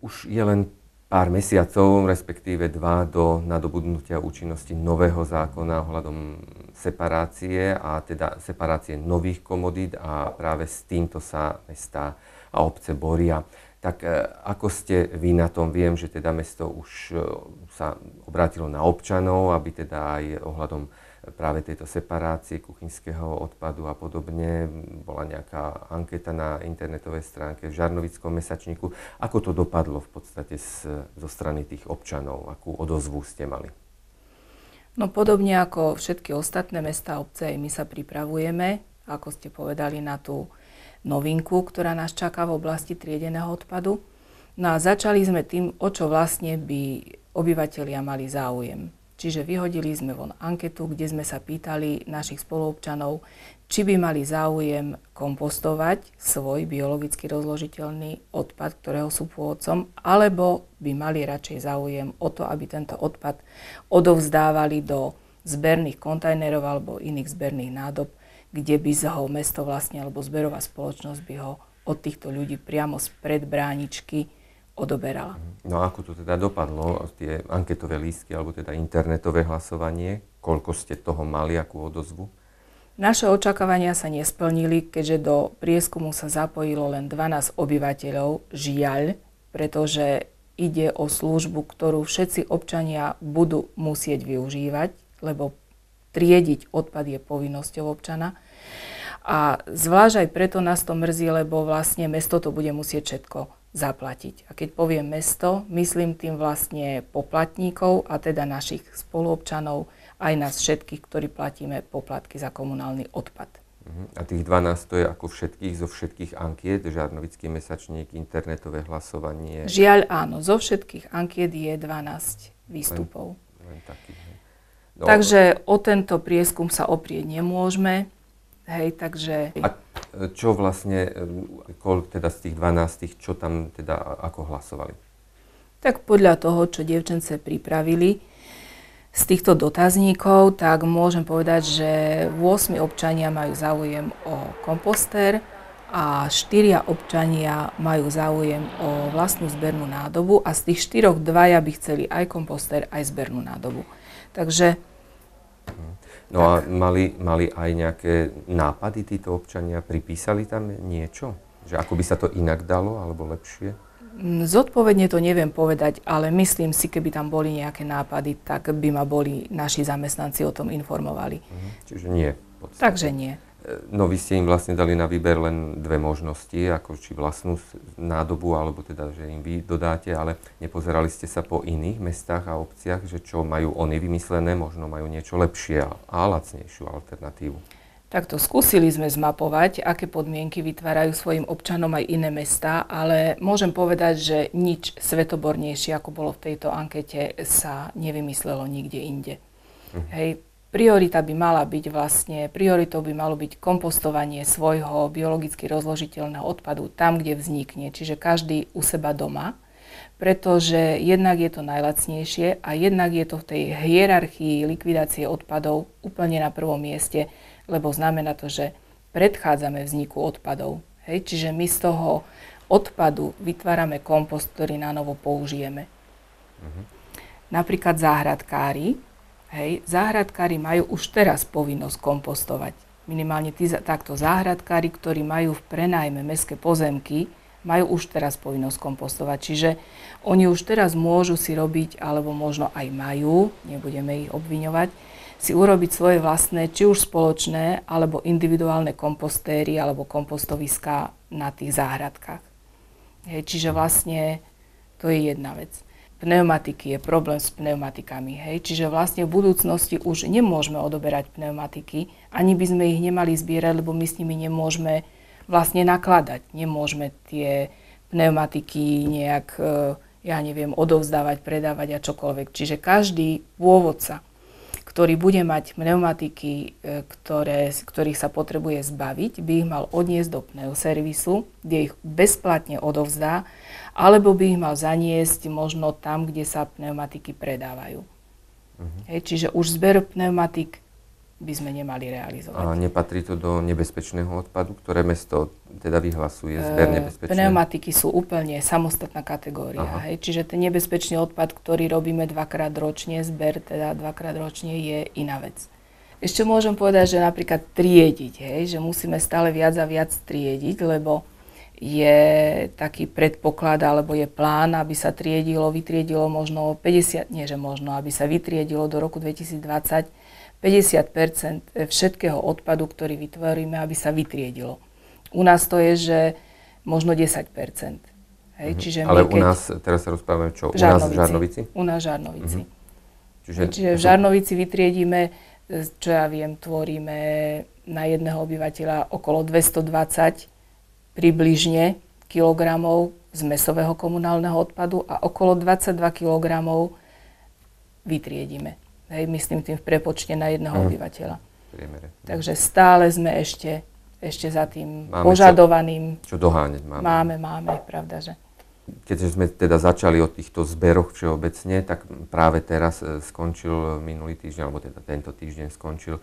už je len pár mesiacov, respektíve 2 do nadobudnutia účinnosti nového zákona ohľadom separácie a teda separácie nových komodít a práve s týmto sa mestá a obce boria. Tak ako ste vy na tom? Viem, že teda mesto už sa obrátilo na občanov, aby teda aj ohľadom práve tejto separácie kuchynského odpadu a podobne bola nejaká anketa na internetovej stránke v Žarnovickom mesačníku. Ako to dopadlo v podstate zo strany tých občanov? Akú odozvu ste mali? No podobne ako všetky ostatné mestá a obce, aj my sa pripravujeme, ako ste povedali, na tú novinku, ktorá nás čaká v oblasti triedeného odpadu. No a začali sme tým, o čo vlastne by obyvatelia mali záujem. Čiže vyhodili sme von anketu, kde sme sa pýtali našich spoluobčanov, či by mali záujem kompostovať svoj biologicky rozložiteľný odpad, ktorého sú pôvodcom, alebo by mali radšej záujem o to, aby tento odpad odovzdávali do zberných kontajnerov alebo iných zberných nádob, kde by ho mesto vlastne, alebo zberová spoločnosť by ho od týchto ľudí priamo spred bráničky odoberala. No a ako to teda dopadlo, tie anketové lístky, alebo teda internetové hlasovanie? Koľko ste toho mali, akú odozvu? Naše očakávania sa nesplnili, keďže do prieskumu sa zapojilo len 12 obyvateľov, žiaľ, pretože ide o službu, ktorú všetci občania budú musieť využívať, lebo triediť odpad je povinnosťou občana. A zvlášť aj preto nás to mrzí, lebo vlastne mesto to bude musieť všetko zaplatiť. A keď poviem mesto, myslím tým vlastne poplatníkov a teda našich spoluobčanov, aj nás všetkých, ktorí platíme poplatky za komunálny odpad. A tých 12 to je ako všetkých, zo všetkých ankiet, Žarnovický mesačník, internetové hlasovanie? Žiaľ áno, zo všetkých ankiet je 12 výstupov. Len taký, no, takže o tento prieskum sa oprieť nemôžeme. Hej, takže... A čo vlastne, teda z tých 12, čo tam teda ako hlasovali? Tak podľa toho, čo dievčence pripravili z týchto dotazníkov, tak môžem povedať, že 8 občania majú záujem o kompostér a 4 občania majú záujem o vlastnú zbernú nádobu a z tých 4 2 by chceli aj kompostér, aj zbernú nádobu. Takže... No a mali aj nejaké nápady títo občania? Pripísali tam niečo? Že ako by sa to inak dalo, alebo lepšie? Zodpovedne to neviem povedať, ale myslím si, keby tam boli nejaké nápady, tak by ma boli naši zamestnanci o tom informovali. Čiže nie. Takže nie. No vy ste im vlastne dali na výber len 2 možnosti, ako či vlastnú nádobu, alebo teda, že im vy dodáte, ale nepozerali ste sa po iných mestách a obciach, že čo majú oni vymyslené, možno majú niečo lepšie a lacnejšiu alternatívu. Takto skúsili sme zmapovať, aké podmienky vytvárajú svojim občanom aj iné mestá, ale môžem povedať, že nič svetobornejšie, ako bolo v tejto ankete, sa nevymyslelo nikde inde. Hej. Prioritou by malo byť kompostovanie svojho biologicky rozložiteľného odpadu tam, kde vznikne, čiže každý u seba doma, pretože jednak je to najlacnejšie a jednak je to v tej hierarchii likvidácie odpadov úplne na prvom mieste, lebo znamená to, že predchádzame vzniku odpadov. Hej? Čiže my z toho odpadu vytvárame kompost, ktorý na novo použijeme. Napríklad záhradkári. Hej, záhradkári majú už teraz povinnosť kompostovať. Minimálne takto záhradkári, ktorí majú v prenájme mestské pozemky, majú už teraz povinnosť kompostovať. Čiže oni už teraz môžu si robiť, alebo možno aj majú, nebudeme ich obviňovať, si urobiť svoje vlastné, či už spoločné, alebo individuálne kompostéry, alebo kompostoviská na tých záhradkách. Hej, čiže vlastne to je jedna vec. Pneumatiky, je problém s pneumatikami. Hej? Čiže vlastne v budúcnosti už nemôžeme odoberať pneumatiky, ani by sme ich nemali zbierať, lebo my s nimi nemôžeme vlastne nakladať. Nemôžeme tie pneumatiky nejak, odovzdávať, predávať a čokoľvek. Čiže každý pôvodca, ktorý bude mať pneumatiky, ktorých sa potrebuje zbaviť, by ich mal odniesť do pneuservisu, kde ich bezplatne odovzdá, alebo by ich mal zaniesť možno tam, kde sa pneumatiky predávajú. Hej, čiže už zber pneumatik by sme nemali realizovať. A nepatrí to do nebezpečného odpadu, ktoré mesto teda vyhlasuje zber nebezpečný? Pneumatiky sú úplne samostatná kategória. Hej? Čiže ten nebezpečný odpad, ktorý robíme dvakrát ročne, zber teda dvakrát ročne, je iná vec. Ešte môžem povedať, že napríklad triediť, hej? Že musíme stále viac a viac triediť, lebo je taký predpoklad, alebo je plán, aby sa vytriedilo možno 50, nie že možno, aby sa vytriedilo do roku 2020 50% všetkého odpadu, ktorý vytvoríme, aby sa vytriedilo. U nás to je, že možno 10%. Hej? Čiže ale u nás, teraz sa rozprávame čo? U nás v Žarnovici? U nás v Žarnovici. Čiže v Žarnovici vytriedíme, čo ja viem, tvoríme na jedného obyvateľa okolo 220 približne kilogramov z mäsového komunálneho odpadu a okolo 22 kilogramov vytriedíme. Hej, myslím tým v prepočte na jedného obyvateľa. Takže stále sme ešte za tým požadovaným. Čo doháňať máme. Máme, pravda, že. Keďže sme teda začali o týchto zberoch všeobecne, tak práve teraz skončil minulý týždeň, alebo teda tento týždeň skončil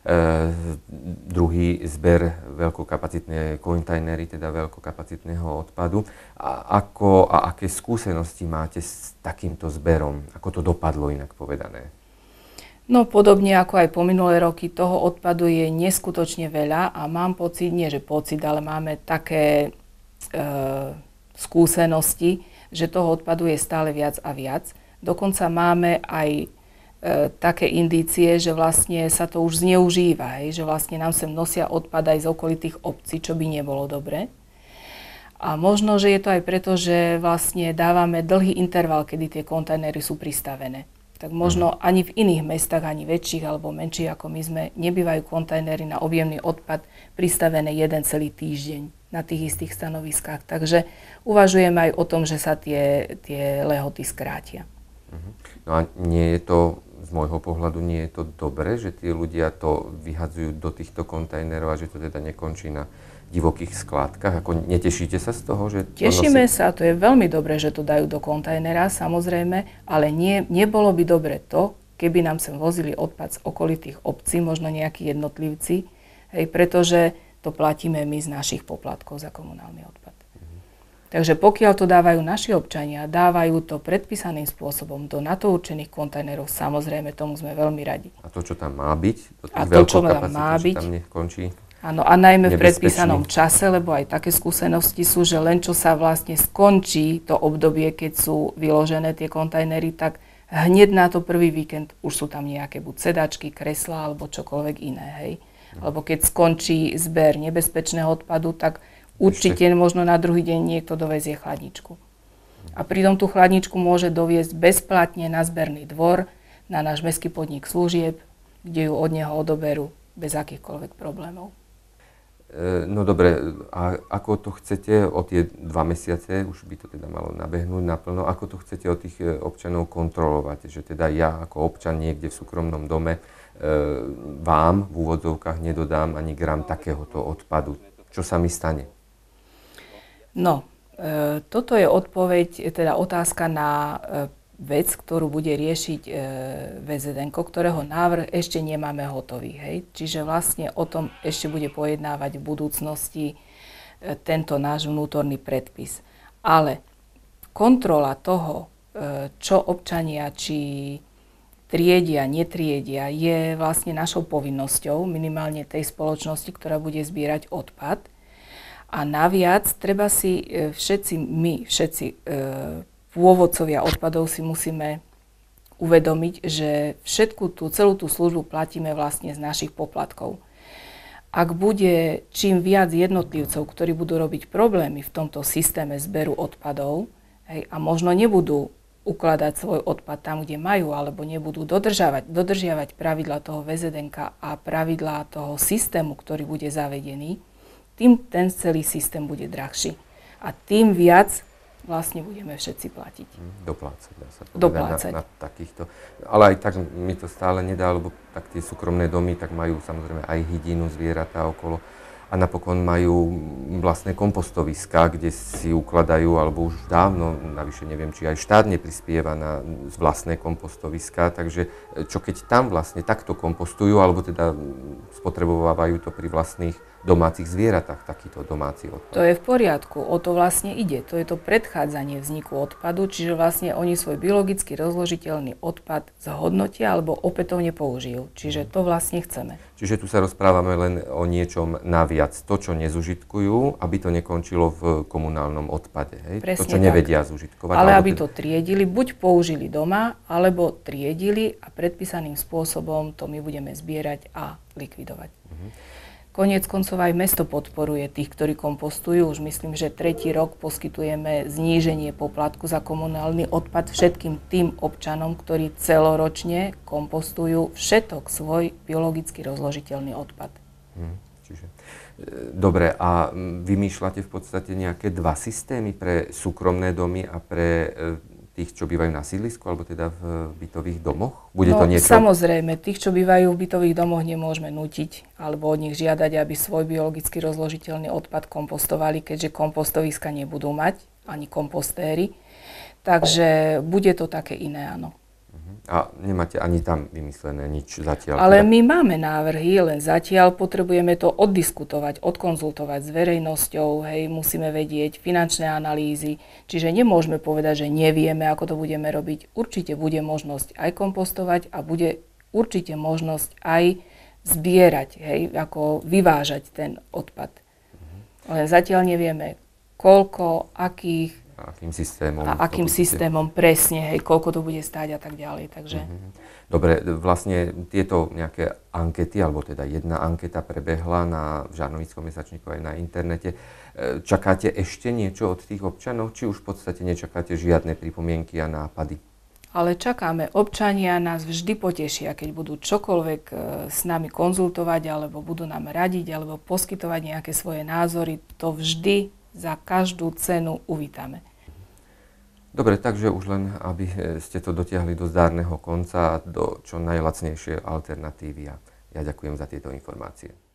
druhý zber veľkokapacitné kontajnery, teda veľkokapacitného odpadu. A aké skúsenosti máte s takýmto zberom? Ako to dopadlo, inak povedané? No podobne ako aj po minulé roky, toho odpadu je neskutočne veľa a mám pocit, nie že pocit, ale máme také skúsenosti, že toho odpadu je stále viac a viac. Dokonca máme aj také indície, že vlastne sa to už zneužíva, že vlastne nám sem nosia odpad aj z okolitých obcí, čo by nebolo dobre. A možno, že je to aj preto, že vlastne dávame dlhý interval, kedy tie kontajnery sú pristavené. Tak možno ani v iných mestách, ani väčších alebo menších ako my sme, nebývajú kontajnery na objemný odpad pristavené jeden celý týždeň na tých istých stanoviskách. Takže uvažujem aj o tom, že sa tie lehoty skrátia. No a nie je to, z môjho pohľadu, nie je to dobré, že tí ľudia to vyhadzujú do týchto kontajnerov a že to teda nekončí na divokých skládkach? Ako netešíte sa z toho, že... Tešíme sa, to je veľmi dobré, že to dajú do kontajnera, samozrejme, ale nebolo by dobre to, keby nám sem vozili odpad z okolitých obcí, možno nejakí jednotlivci, hej, pretože to platíme my z našich poplatkov za komunálny odpad. Takže pokiaľ to dávajú naši občania, dávajú to predpísaným spôsobom do na to určených kontajnerov, samozrejme, tomu sme veľmi radi. A to, čo tam má byť? A to, čo tam má byť? Tam nekončí? Áno, a najmä v predpísanom čase, lebo aj také skúsenosti sú, že len čo sa vlastne skončí to obdobie, keď sú vyložené tie kontajnery, tak hneď na to prvý víkend už sú tam nejaké buď sedačky, kreslá alebo čokoľvek iné, hej. Lebo keď skončí zber nebezpečného odpadu, tak určite možno na druhý deň niekto dovezie chladničku. A pritom tú chladničku môže doviesť bezplatne na zberný dvor, na náš mestský podnik služieb, kde ju od neho odoberú bez akýchkoľvek problémov. No dobre, a ako to chcete o tie 2 mesiace, už by to teda malo nabehnúť naplno, ako to chcete od tých občanov kontrolovať? Že teda ja ako občan niekde v súkromnom dome vám v úvodzovkách nedodám ani gram takéhoto odpadu. Čo sa mi stane? No, toto je odpoveď, teda otázka na vec, ktorú bude riešiť VZN, ktorého návrh ešte nemáme hotový. Hej? Čiže vlastne o tom ešte bude pojednávať v budúcnosti tento náš vnútorný predpis. Ale kontrola toho, čo občania či triedia, netriedia, je vlastne našou povinnosťou, minimálne tej spoločnosti, ktorá bude zbierať odpad. A naviac treba si všetci pôvodcovia odpadov si musíme uvedomiť, že celú tú službu platíme vlastne z našich poplatkov. Ak bude čím viac jednotlivcov, ktorí budú robiť problémy v tomto systéme zberu odpadov, hej, a možno nebudú ukladať svoj odpad tam, kde majú, alebo nebudú dodržiavať pravidlá toho VZN a pravidlá toho systému, ktorý bude zavedený, tým ten celý systém bude drahší. A tým viac vlastne budeme všetci platiť. Doplácať, dá sa povedať, na takýchto. Ale aj tak mi to stále nedá, lebo tak tie súkromné domy tak majú samozrejme aj hydinu, zvieratá okolo. A napokon majú vlastné kompostoviská, kde si ukladajú, alebo už dávno, navyše neviem, či aj štát neprispieva na vlastné kompostoviská, takže čo keď tam vlastne takto kompostujú, alebo teda spotrebovávajú to pri vlastných domácich zvieratách takýto domáci odpad. To je v poriadku, o to vlastne ide. To je to predchádzanie vzniku odpadu, čiže vlastne oni svoj biologicky rozložiteľný odpad zhodnotia alebo opätovne použijú. Čiže to vlastne chceme. Čiže tu sa rozprávame len o niečom naviac. To, čo nezužitkujú, aby to nekončilo v komunálnom odpade. Hej? Presne to, čo nevedia zužitkovať. Ale aby to triedili, buď použili doma, alebo triedili a predpísaným spôsobom to my budeme zbierať a likvidovať. Koniec koncov aj mesto podporuje tých, ktorí kompostujú. Už myslím, že 3. rok poskytujeme zníženie poplatku za komunálny odpad všetkým tým občanom, ktorí celoročne kompostujú všetok svoj biologicky rozložiteľný odpad. Dobre, a vymýšľate v podstate nejaké dva systémy pre súkromné domy a pre tých, čo bývajú na sídlisku, alebo teda v bytových domoch? Bude to niečo? Samozrejme, tých, čo bývajú v bytových domoch, nemôžeme nútiť alebo od nich žiadať, aby svoj biologicky rozložiteľný odpad kompostovali, keďže kompostoviska nebudú mať, ani kompostéry. Takže bude to také iné, áno. A nemáte ani tam vymyslené nič zatiaľ? Ale my máme návrhy, len zatiaľ potrebujeme to oddiskutovať, odkonzultovať s verejnosťou, hej, musíme vedieť finančné analýzy, čiže nemôžeme povedať, že nevieme, ako to budeme robiť. Určite bude možnosť aj kompostovať a bude určite možnosť aj zbierať, hej, ako vyvážať ten odpad. Ale zatiaľ nevieme, koľko, akých akým systémom. A akým systémom presne, hej, koľko to bude stáť a tak ďalej. Takže. Dobre, vlastne tieto nejaké ankety, alebo teda jedna anketa prebehla v Žarnovickom mesačníku aj na internete. Čakáte ešte niečo od tých občanov, či už v podstate nečakáte žiadne pripomienky a nápady? Ale čakáme, občania nás vždy potešia, keď budú čokoľvek s nami konzultovať, alebo budú nám radiť, alebo poskytovať nejaké svoje názory, to vždy za každú cenu uvítame. Dobre, takže už len, aby ste to dotiahli do zdárneho konca a do čo najlacnejšej alternatívy. Ja ďakujem za tieto informácie.